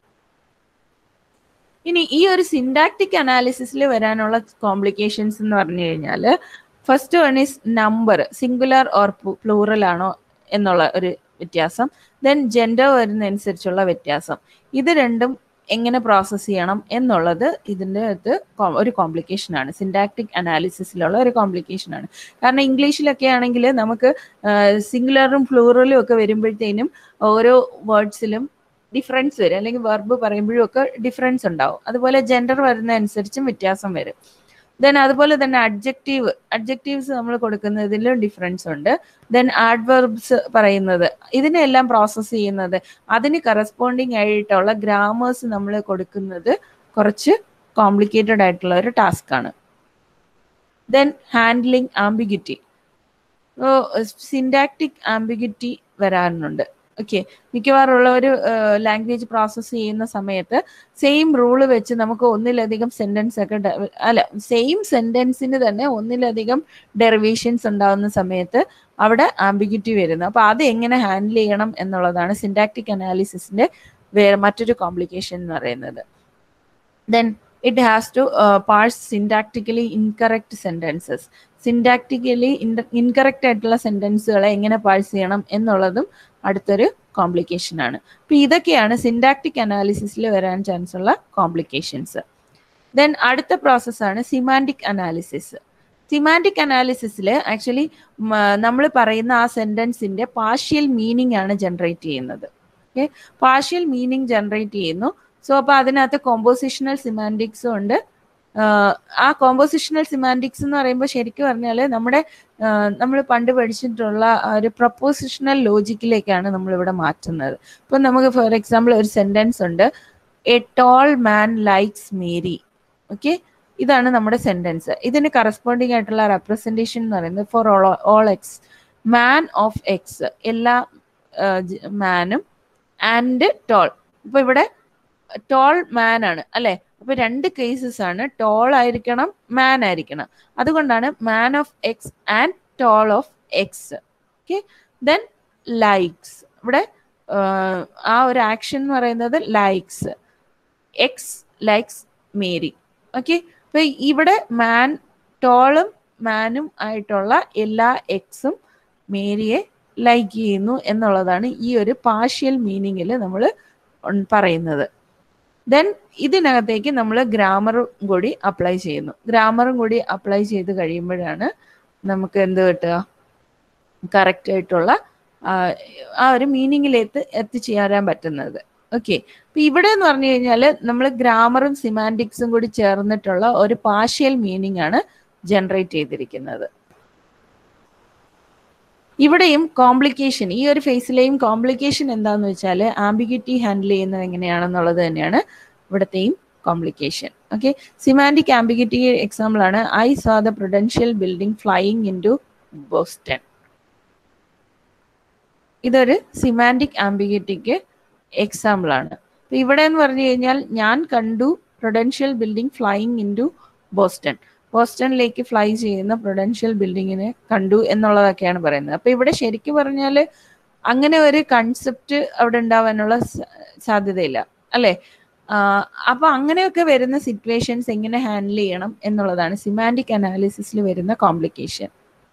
ഇനി ഈ ഒരു സിൻടാക്ടിക് അനാലിസിസിൽ വരാനുള്ള കോംപ്ലിക്കേഷൻസ് എന്ന് പറഞ്ഞു കഴിഞ്ഞാൽ, first one is number, singular or plural ആണോ എന്നുള്ള ഒരു വ്യത്യാസം. ദെൻ ജെൻഡർ വരുന്നതനുസരിച്ചുള്ള വ്യത്യാസം. ഇത് രണ്ടും എങ്ങനെ പ്രോസസ്സ് ചെയ്യണം എന്നുള്ളത് ഇതിൻ്റെ അകത്ത് ഒരു കോംപ്ലിക്കേഷനാണ്, സിൻടാക്ടിക് അനാലിസിസിലുള്ള ഒരു കോംപ്ലിക്കേഷനാണ്. കാരണം ഇംഗ്ലീഷിലൊക്കെ ആണെങ്കിൽ നമുക്ക് സിംഗുലറും പ്ലൂറലും ഒക്കെ വരുമ്പോഴത്തേനും ഓരോ വേർഡ്സിലും ഡിഫറൻസ് വരും, അല്ലെങ്കിൽ വെർബ് പറയുമ്പോഴും ഒക്കെ ഡിഫറൻസ് ഉണ്ടാവും. അതുപോലെ ജെൻഡർ വരുന്ന അനുസരിച്ചും വ്യത്യാസം വരും. ദെൻ അതുപോലെ തന്നെ അഡ്ജക്റ്റീവ്സ് നമ്മൾ കൊടുക്കുന്നതിലും ഡിഫറൻസ് ഉണ്ട്. ദെൻ ആഡ്വർബ്സ് പറയുന്നത്, ഇതിനെല്ലാം പ്രോസസ്സ് ചെയ്യുന്നത്, അതിന് കറസ്പോണ്ടിങ് ആയിട്ടുള്ള ഗ്രാമേഴ്സ് നമ്മൾ കൊടുക്കുന്നത് കുറച്ച് കോംപ്ലിക്കേറ്റഡ് ആയിട്ടുള്ള ഒരു ടാസ്ക് ആണ്. Then handling ambiguity, syntactic ambiguity വരാനുണ്ട്. ഓക്കെ, മിക്കവാറുള്ള ഒരു ലാംഗ്വേജ് പ്രോസസ്സ് ചെയ്യുന്ന സമയത്ത് സെയിം റൂള് വെച്ച് നമുക്ക് ഒന്നിലധികം സെന്റൻസ് ഒക്കെ സെയിം സെന്റൻസിന് തന്നെ ഒന്നിലധികം ഡെറിവേഷൻസ് ഉണ്ടാകുന്ന സമയത്ത് അവിടെ ആംബിഗ്വിറ്റി വരുന്നു. അപ്പൊ അത് എങ്ങനെ ഹാൻഡിൽ ചെയ്യണം എന്നുള്ളതാണ് സിൻടാക്ടിക് അനാലിസിസിന്റെ മറ്റൊരു കോംപ്ലിക്കേഷൻ എന്ന് പറയുന്നത്. Then it has to parse syntactically incorrect sentences. Syntactically incorrect ആയിട്ടുള്ള സെന്റൻസുകളെ എങ്ങനെ പാഴ്സ് ചെയ്യണം എന്നുള്ളതും അടുത്തൊരു കോംപ്ലിക്കേഷൻ ആണ്. അപ്പൊ ഇതൊക്കെയാണ് സിൻടാക്റ്റിക് അനാലിസിസിൽ വരാൻ ചാൻസ് ഉള്ള കോംപ്ലിക്കേഷൻസ്. ദെൻ അടുത്ത പ്രോസസ്സാണ് സിമാൻറ്റിക് അനാലിസിസ്. സിമാൻറ്റിക് അനാലിസിസിൽ ആക്ച്വലി നമ്മൾ പറയുന്ന ആ സെന്റൻസിന്റെ പാർഷ്യൽ മീനിങ് ആണ് ജനറേറ്റ് ചെയ്യുന്നത്. ഓക്കെ, പാർഷ്യൽ മീനിങ് ജനറേറ്റ് ചെയ്യുന്നു. സോ അപ്പോൾ അതിനകത്ത് കോമ്പോസിഷണൽ സിമാൻറ്റിക്സും ഉണ്ട്. ആ കോമ്പോസിഷണൽ സിമാൻറ്റിക്സ് എന്ന് പറയുമ്പോൾ ശരിക്കും പറഞ്ഞാൽ നമ്മൾ പണ്ട് പഠിച്ചിട്ടുള്ള ഒരു പ്രപ്പോസിഷണൽ ലോജിക്കിലേക്കാണ് നമ്മളിവിടെ മാറ്റുന്നത്. ഇപ്പം നമുക്ക് ഫോർ എക്സാമ്പിൾ ഒരു സെന്റൻസ് ഉണ്ട്, a tall man likes Mary. Okay, ഇതാണ് നമ്മുടെ സെന്റൻസ്. ഇതിന് കറസ്പോണ്ടിങ് ആയിട്ടുള്ള റെപ്രസെന്റേഷൻ എന്ന് പറയുന്നത് for all x, man of x, എല്ലാ മാനും, ആൻഡ് ടോൾ. ഇപ്പൊ ഇവിടെ ടോൾ മാൻ ആണ് അല്ലെ. അപ്പൊ രണ്ട് കേസസ് ആണ്, ടോൾ ആയിരിക്കണം, മാൻ ആയിരിക്കണം. അതുകൊണ്ടാണ് man of x and tall of x. Okay, then likes, ഇവിടെ ആ ഒരു ആക്ഷൻ എന്ന് പറയുന്നത് likes, x likes Mary. Okay, അപ്പൊ ഇവിടെ മാൻ, ടോളും മാനും ആയിട്ടുള്ള എല്ലാ എക്സും മേരിയെ ലൈക്ക് ചെയ്യുന്നു എന്നുള്ളതാണ് ഈ ഒരു പാർഷ്യൽ മീനിങ്ങിൽ നമ്മൾ പറയുന്നത്. ദെൻ ഇതിനകത്തേക്ക് നമ്മൾ ഗ്രാമറും കൂടി അപ്ലൈ ചെയ്യുന്നു. ഗ്രാമറും കൂടി അപ്ലൈ ചെയ്ത് കഴിയുമ്പോഴാണ് നമുക്ക് എന്ത് കിട്ടുക, കറക്റ്റ് ആയിട്ടുള്ള ആ ഒരു മീനിങ്ങിലേക്ക് എത്തിച്ചേരാൻ പറ്റുന്നത്. ഓക്കെ, അപ്പൊ ഇവിടെ എന്ന് പറഞ്ഞു കഴിഞ്ഞാൽ നമ്മൾ ഗ്രാമറും സിമാൻറ്റിക്സും കൂടി ചേർന്നിട്ടുള്ള ഒരു പാർഷ്യൽ മീനിങ് ആണ് ജനറേറ്റ് ചെയ്തിരിക്കുന്നത്. ഇവിടെയും കോംപ്ലിക്കേഷൻ, ഈ ഒരു ഫേസിലെയും കോംപ്ലിക്കേഷൻ എന്താന്ന് വെച്ചാൽ ആംബിഗ്വിറ്റി ഹാൻഡിൽ ചെയ്യുന്നത് എങ്ങനെയാണെന്നുള്ളത് തന്നെയാണ് ഇവിടത്തെയും complication. Okay, semantic ambiguity example ആണ് I saw the Prudential building flying into Boston. ഇതൊരു സിമാൻറ്റിക് ആംബിഗ്വിറ്റിക്ക് എക്സാമ്പിൾ ആണ്. അപ്പൊ ഇവിടെ എന്ന് പറഞ്ഞു കഴിഞ്ഞാൽ ഞാൻ കണ്ടു Prudential building flying into Boston, ബോസ്റ്റണിലേക്ക് ഫ്ലൈ ചെയ്യുന്ന പ്രൊഡൻഷ്യൽ ബിൽഡിങ്ങിനെ കണ്ടു എന്നുള്ളതൊക്കെയാണ് പറയുന്നത്. അപ്പൊ ഇവിടെ ശരിക്കും പറഞ്ഞാൽ അങ്ങനെ ഒരു കൺസെപ്റ്റ് അവിടെ ഉണ്ടാവാനുള്ള സാധ്യതയില്ല അല്ലെ. അപ്പൊ അങ്ങനെയൊക്കെ വരുന്ന സിറ്റുവേഷൻസ് എങ്ങനെ ഹാൻഡിൽ ചെയ്യണം എന്നുള്ളതാണ് സിമാൻറ്റിക് അനാലിസിസിൽ വരുന്ന കോംപ്ലിക്കേഷൻ.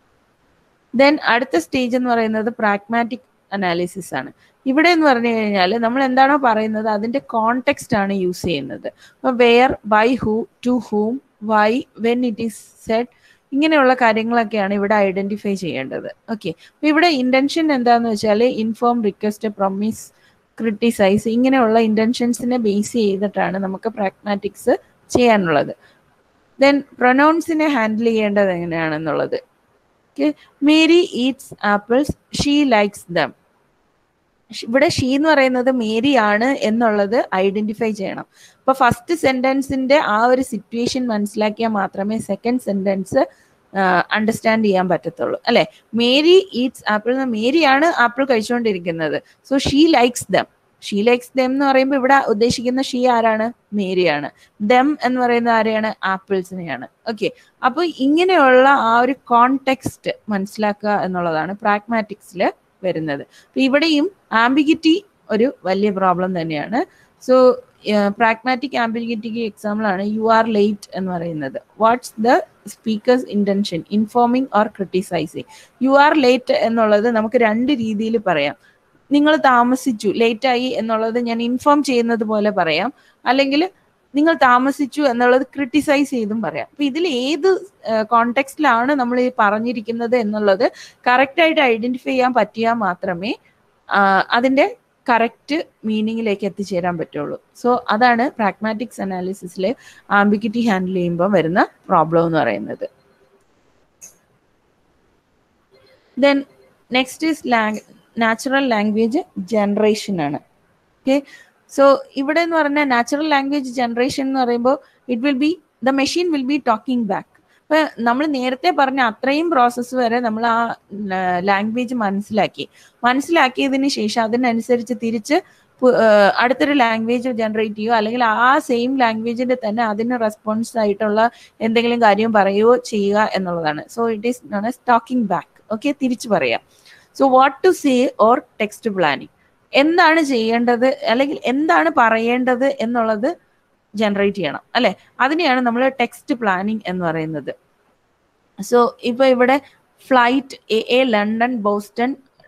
ദെൻ അടുത്ത സ്റ്റേജ് എന്ന് പറയുന്നത് പ്രാഗ്മാറ്റിക് അനാലിസിസ് ആണ്. ഇവിടെ എന്ന് പറഞ്ഞു കഴിഞ്ഞാൽ നമ്മൾ എന്താണോ പറയുന്നത് അതിന്റെ കോണ്ടെക്സ്റ്റ് ആണ് യൂസ് ചെയ്യുന്നത്. അപ്പൊ where, by, who, to whom, why, when it is said, ഇങ്ങനെയുള്ള കാര്യങ്ങളൊക്കെയാണ് ഇവിടെ ഐഡന്റിഫൈ ചെയ്യേണ്ടത്. ഓക്കെ, അപ്പൊ ഇവിടെ ഇന്റൻഷൻ എന്താന്ന് വെച്ചാൽ ഇൻഫോം, റിക്വസ്റ്റ്, പ്രൊമിസ്, ക്രിട്ടിസൈസ്, ഇങ്ങനെയുള്ള ഇന്റൻഷൻസിനെ ബേസ് ചെയ്തിട്ടാണ് നമുക്ക് പ്രാഗ്മാറ്റിക്സ് ചെയ്യാനുള്ളത്. ദെൻ പ്രൊനൗൺസിനെ ഹാൻഡിൽ ചെയ്യേണ്ടത് എങ്ങനെയാണെന്നുള്ളത്. Okay, Mary eats apples, she likes them. ഇവിടെ ഷീ എന്ന് പറയുന്നത് മേരി ആണ് എന്നുള്ളത് ഐഡന്റിഫൈ ചെയ്യണം. അപ്പൊ ഫസ്റ്റ് സെന്റൻസിന്റെ ആ ഒരു സിറ്റുവേഷൻ മനസ്സിലാക്കിയാൽ മാത്രമേ സെക്കൻഡ് സെന്റൻസ് അണ്ടർസ്റ്റാൻഡ് ചെയ്യാൻ പറ്റത്തുള്ളൂ അല്ലെ. മേരി ഈറ്റ്സ് ആപ്പിൾ, മേരിയാണ് ആപ്പിൾ കഴിച്ചുകൊണ്ടിരിക്കുന്നത്. So she likes them, she likes them എന്ന് പറയുമ്പോൾ ഇവിടെ ഉദ്ദേശിക്കുന്ന ഷീ ആരാണ്, മേരിയാണ്. ദം എന്ന് പറയുന്നത് ആരെയാണ്, ആപ്പിൾസിനെയാണ്. ഓക്കെ, അപ്പൊ ഇങ്ങനെയുള്ള ആ ഒരു കോണ്ടെക്സ്റ്റ് മനസ്സിലാക്കുക എന്നുള്ളതാണ് പ്രാഗ്മാറ്റിക്സിൽ വരുന്നത്. അപ്പൊ ഇവിടെയും ആംബിഗ്വിറ്റി ഒരു വലിയ പ്രോബ്ലം തന്നെയാണ്. സോ പ്രാഗ്മാറ്റിക് ആംബിഗ്വിറ്റിക്ക് എക്സാമ്പിൾ ആണ് യു ആർ ലേറ്റ് എന്ന് പറയുന്നത്. What's the speaker's intention, informing or criticising. You are late എന്നുള്ളത് നമുക്ക് രണ്ട് രീതിയിൽ പറയാം. നിങ്ങൾ താമസിച്ചു, ലേറ്റ് ആയി എന്നുള്ളത് ഞാൻ ഇൻഫോം ചെയ്യുന്നത് പോലെ പറയാം, അല്ലെങ്കിൽ നിങ്ങൾ താമസിച്ചു എന്നുള്ളത് ക്രിട്ടിസൈസ് ചെയ്തും പറയാം. അപ്പൊ ഇതിൽ ഏത് കോണ്ടെക്സ്റ്റിലാണ് നമ്മൾ ഈ പറഞ്ഞിരിക്കുന്നത് എന്നുള്ളത് കറക്റ്റ് ആയിട്ട് ഐഡന്റിഫൈ ചെയ്യാൻ പറ്റിയാൽ മാത്രമേ അതിന്റെ കറക്റ്റ് മീനിങ്ങിലേക്ക് എത്തിച്ചേരാൻ പറ്റുള്ളൂ. സോ അതാണ് പ്രാഗ്മാറ്റിക്സ് അനാലിസിസിലെ ആംബിഗ്വിറ്റി ഹാൻഡിൽ ചെയ്യുമ്പോൾ വരുന്ന പ്രോബ്ലം എന്ന് പറയുന്നത്. Then next is natural language generation ആണ്. ഓക്കെ, സോ ഇവിടെ എന്ന് പറഞ്ഞാൽ നാച്ചുറൽ ലാംഗ്വേജ് ജനറേഷൻ എന്ന് പറയുമ്പോൾ it will be the machine will be talking back. അപ്പൊ നമ്മൾ നേരത്തെ പറഞ്ഞ അത്രയും പ്രോസസ്സ് വരെ നമ്മൾ ആ ലാംഗ്വേജ് മനസ്സിലാക്കിയതിന് ശേഷം അതിനനുസരിച്ച് തിരിച്ച് അടുത്തൊരു ലാംഗ്വേജ് ജനറേറ്റ് ചെയ്യുക, അല്ലെങ്കിൽ ആ സെയിം ലാംഗ്വേജിന്റെ തന്നെ അതിന് റെസ്പോൺസ് ആയിട്ടുള്ള എന്തെങ്കിലും കാര്യം പറയുകയോ ചെയ്യുക എന്നുള്ളതാണ്. So it is known as talking back. Okay, തിരിച്ചു പറയാം. So what to say or text planning, എന്താണ് ചെയ്യേണ്ടത് അല്ലെങ്കിൽ എന്താണ് പറയേണ്ടത് എന്നുള്ളത് ജനറേറ്റ് ചെയ്യണം അല്ലെ. അതിനെയാണ് നമ്മൾ ടെക്സ്റ്റ് പ്ലാനിങ് എന്ന് പറയുന്നത്. സോ ഇപ്പൊ ഇവിടെ flight a London Boston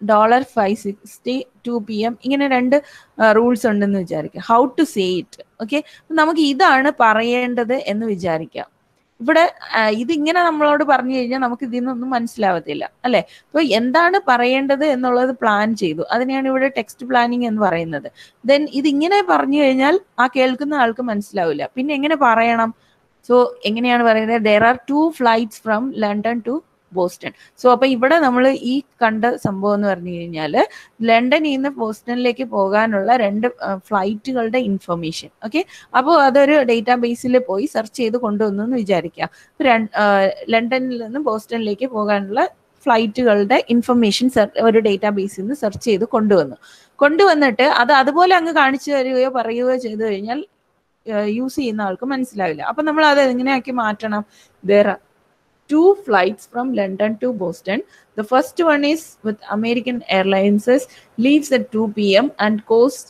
$560 2 PM ഇങ്ങനെ 2 റൂൾസ് ഉണ്ടെന്ന് വിചാരിക്കുക. How to say it. Okay, നമുക്ക് ഇതാണ് പറയേണ്ടത് എന്ന് വിചാരിക്കാം. ഇവിടെ ഇതിങ്ങനെ നമ്മളോട് പറഞ്ഞു കഴിഞ്ഞാൽ നമുക്ക് ഇതിൽ നിന്നൊന്നും മനസ്സിലാവത്തില്ല അല്ലെ. അപ്പൊ എന്താണ് പറയേണ്ടത് എന്നുള്ളത് പ്ലാൻ ചെയ്തു, അതിനെയാണ് ഇവിടെ ടെക്സ്റ്റ് പ്ലാനിങ് എന്ന് പറയുന്നത്. ദെൻ ഇതിങ്ങനെ പറഞ്ഞു കഴിഞ്ഞാൽ ആ കേൾക്കുന്ന ആൾക്ക് മനസ്സിലാവില്ല. പിന്നെ എങ്ങനെ പറയണം? സോ എങ്ങനെയാണ് പറയുന്നത്? there are 2 flights from London to Boston. So അപ്പൊ ഇവിടെ നമ്മൾ ഈ കണ്ട സംഭവം എന്ന് പറഞ്ഞു കഴിഞ്ഞാൽ ലണ്ടനിൽ നിന്ന് ബോസ്റ്റണിലേക്ക് പോകാനുള്ള 2 ഫ്ലൈറ്റുകളുടെ ഇൻഫർമേഷൻ. ഓക്കെ, അപ്പോൾ അതൊരു ഡേറ്റാബേസിൽ പോയി സെർച്ച് ചെയ്ത് കൊണ്ടുവന്നു എന്ന് വിചാരിക്കുക. ലണ്ടനിൽ നിന്ന് ബോസ്റ്റണിലേക്ക് പോകാനുള്ള ഫ്ലൈറ്റുകളുടെ ഇൻഫർമേഷൻ ഒരു ഡേറ്റാബേസിൽ നിന്ന് സെർച്ച് ചെയ്ത് കൊണ്ടുവന്നിട്ട് അത് അതുപോലെ അങ്ങ് കാണിച്ചു തരികയോ പറയുകയോ ചെയ്തു കഴിഞ്ഞാൽ യൂസ് ചെയ്യുന്ന ആൾക്ക് മനസ്സിലാവില്ല. അപ്പൊ നമ്മൾ അത് എങ്ങനെയാക്കി മാറ്റണം? there are 2 flights from London to Boston. The first one is with American Airlines, leaves at 2 PM and costs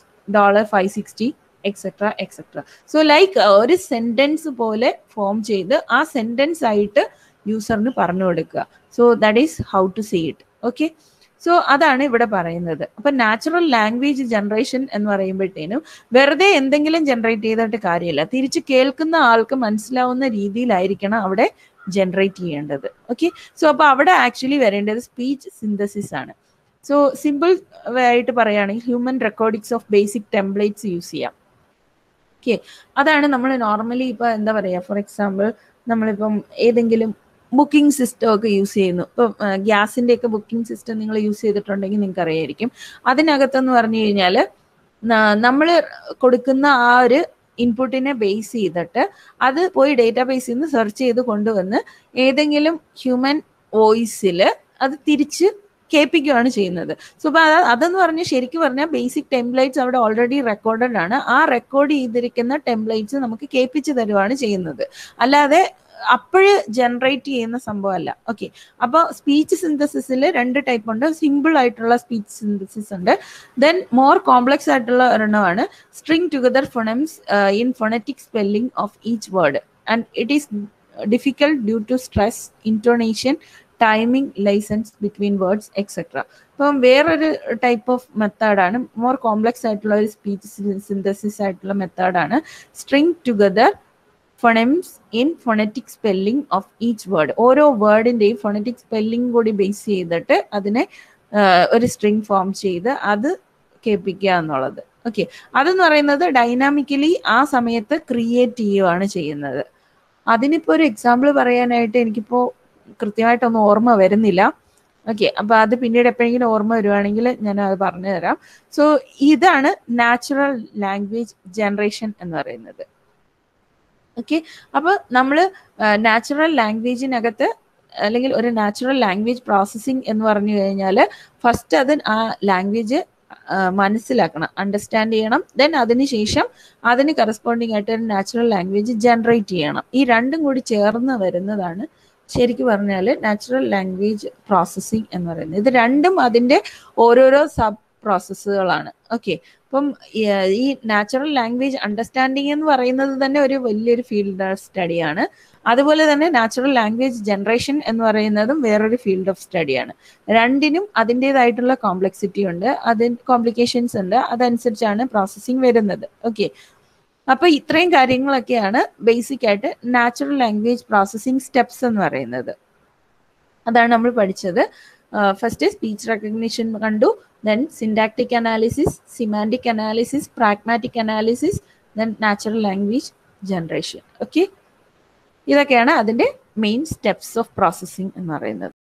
$560 etc etc. So like ഒരു സെന്റൻസ് പോലെ ഫോം ചെയ്ത് ആ സെന്റൻസ് ആയിട്ട് യൂസറിന് പറഞ്ഞു കൊടുക്കുക. So that is how to say it. Okay, so അതാണ് ഇവിടെ പറയുന്നത്. അപ്പൊ നാച്ചുറൽ ലാംഗ്വേജ് ജനറേഷൻ എന്ന് പറയുമ്പോഴത്തേനും വെറുതെ എന്തെങ്കിലും ജനറേറ്റ് ചെയ്തിട്ട് കാര്യമില്ല, തിരിച്ച് കേൾക്കുന്ന ആൾക്ക് മനസ്സിലാവുന്ന രീതിയിലായിരിക്കണം അവിടെ ജനറേറ്റ് ചെയ്യേണ്ടത്. ഓക്കെ, സോ അപ്പൊ അവിടെ ആക്ച്വലി വരേണ്ടത് സ്പീച്ച് സിന്തസിസ് ആണ്. സോ സിമ്പിൾ ആയിട്ട് പറയുകയാണെങ്കിൽ human recordings of basic templates use ചെയ്യാം. ഓക്കെ, അതാണ് നമ്മൾ നോർമലി ഇപ്പൊ എന്താ പറയാ, ഫോർ എക്സാമ്പിൾ നമ്മളിപ്പം ഏതെങ്കിലും ബുക്കിംഗ് സിസ്റ്റം ഒക്കെ യൂസ് ചെയ്യുന്നു. ഇപ്പം ഗ്യാസിന്റെ ഒക്കെ ബുക്കിംഗ് സിസ്റ്റം നിങ്ങൾ യൂസ് ചെയ്തിട്ടുണ്ടെങ്കിൽ നിങ്ങൾക്ക് അറിയായിരിക്കും. അതിനകത്തെന്ന് പറഞ്ഞു കഴിഞ്ഞാൽ നമ്മൾ കൊടുക്കുന്ന ആ ഒരു ഇൻപുട്ടിനെ ബേസ് ചെയ്തിട്ട് അത് പോയി ഡേറ്റാബേസിൽ നിന്ന് സെർച്ച് ചെയ്ത് കൊണ്ടുവന്ന് ഏതെങ്കിലും ഹ്യൂമൻ വോയിസിൽ അത് തിരിച്ച് കേൾപ്പിക്കുകയാണ് ചെയ്യുന്നത്. സോ അപ്പൊ അതെന്ന് പറഞ്ഞാൽ ശരിക്കും പറഞ്ഞാൽ ബേസിക് ടെംപ്ലേറ്റ്സ് അവിടെ ഓൾറെഡി റെക്കോർഡഡ് ആണ്. ആ റെക്കോർഡ് ചെയ്തിരിക്കുന്ന ടെംപ്ലേറ്റ്സ് നമുക്ക് കേൾപ്പിച്ച് തരുവാണ് ചെയ്യുന്നത്, അല്ലാതെ അപ്പോഴ് ജനറേറ്റ് ചെയ്യുന്ന സംഭവമല്ല. ഓക്കെ, അപ്പോൾ സ്പീച്ച് സിന്തസിസിൽ 2 ടൈപ്പ് ഉണ്ട്. സിമ്പിൾ ആയിട്ടുള്ള സ്പീച്ച് സിന്തസിസ് ഉണ്ട്, ദെൻ മോർ കോംപ്ലക്സ് ആയിട്ടുള്ള ഒരെണ്ണമാണ് string together phonemes in phonetic spelling of each word and it is difficult due to stress, intonation, timing, liaisons between words etcetera. അപ്പം വേറൊരു ടൈപ്പ് ഓഫ് മെത്തേഡാണ്, മോർ കോംപ്ലക്സ് ആയിട്ടുള്ള ഒരു സ്പീച്ച് സിന്തസിസ് ആയിട്ടുള്ള മെത്തേഡാണ് string together phonemes in phonetic spelling of each word. ഓരോ വേർഡിന്റെയും ഫോണറ്റിക് സ്പെല്ലിംഗ് കൂടി ബേസ് ചെയ്തിട്ട് അതിനെ ഒരു സ്ട്രിങ് ഫോം ചെയ്ത് അത് കേൾപ്പിക്കുക എന്നുള്ളത്. ഓക്കെ, അതെന്ന് പറയുന്നത് ഡൈനാമിക്കലി ആ സമയത്ത് ക്രിയേറ്റ് ചെയ്യുകയാണ് ചെയ്യുന്നത്. അതിനിപ്പോ ഒരു എക്സാമ്പിൾ പറയാനായിട്ട് എനിക്കിപ്പോ കൃത്യമായിട്ടൊന്നും ഓർമ്മ വരുന്നില്ല. ഓക്കെ, അപ്പൊ അത് പിന്നീട് എപ്പോഴെങ്കിലും ഓർമ്മ വരുവാണെങ്കിൽ ഞാൻ അത് പറഞ്ഞു തരാം. സോ ഇതാണ് നാച്ചുറൽ ലാംഗ്വേജ് ജനറേഷൻ എന്ന് പറയുന്നത്. ഓക്കെ, അപ്പൊ നമ്മൾ നാച്ചുറൽ ലാംഗ്വേജിനകത്ത് അല്ലെങ്കിൽ ഒരു നാച്ചുറൽ ലാംഗ്വേജ് പ്രോസസ്സിംഗ് എന്ന് പറഞ്ഞു കഴിഞ്ഞാൽ ഫസ്റ്റ് അത് ആ ലാംഗ്വേജ് മനസ്സിലാക്കണം, അണ്ടർസ്റ്റാൻഡ് ചെയ്യണം, ദെൻ അതിനുശേഷം അതിന് കറസ്പോണ്ടിങ് ആയിട്ട് ഒരു നാച്ചുറൽ ലാംഗ്വേജ് ജനറേറ്റ് ചെയ്യണം. ഈ രണ്ടും കൂടി ചേർന്ന് വരുന്നതാണ് ശരിക്കും പറഞ്ഞാൽ നാച്ചുറൽ ലാംഗ്വേജ് പ്രോസസ്സിംഗ് എന്ന് പറയുന്നത്. ഇത് രണ്ടും അതിൻ്റെ ഓരോരോ സബ് പ്രോസസ്സുകളാണ്. ഓക്കെ, അപ്പം ഈ നാച്ചുറൽ ലാംഗ്വേജ് അണ്ടർസ്റ്റാൻഡിങ് എന്ന് പറയുന്നത് തന്നെ ഒരു വലിയൊരു ഫീൽഡ് ഓഫ് സ്റ്റഡിയാണ്. അതുപോലെ തന്നെ നാച്ചുറൽ ലാംഗ്വേജ് ജനറേഷൻ എന്ന് പറയുന്നതും വേറൊരു ഫീൽഡ് ഓഫ് സ്റ്റഡിയാണ്. രണ്ടിനും അതിൻ്റെതായിട്ടുള്ള കോംപ്ലക്സിറ്റി ഉണ്ട്, അതിന് കോംപ്ലിക്കേഷൻസ് ഉണ്ട്, അതനുസരിച്ചാണ് പ്രോസസ്സിംഗ് വരുന്നത്. ഓക്കെ, അപ്പൊ ഇത്രയും കാര്യങ്ങളൊക്കെയാണ് ബേസിക് ആയിട്ട് നാച്ചുറൽ ലാംഗ്വേജ് പ്രോസസ്സിംഗ് സ്റ്റെപ്സ് എന്ന് പറയുന്നത്. അതാണ് നമ്മൾ പഠിച്ചത്. ഫസ്റ്റ് സ്പീച്ച് റെക്കഗ്നിഷൻ കണ്ടു, then syntactic analysis, semantic analysis, pragmatic analysis, then natural language generation. Okay, ഇതൊക്കെയാണ് അതിൻ്റെ മെയിൻ സ്റ്റെപ്സ് ഓഫ് പ്രോസസ്സിംഗ് എന്ന് പറയുന്നത്.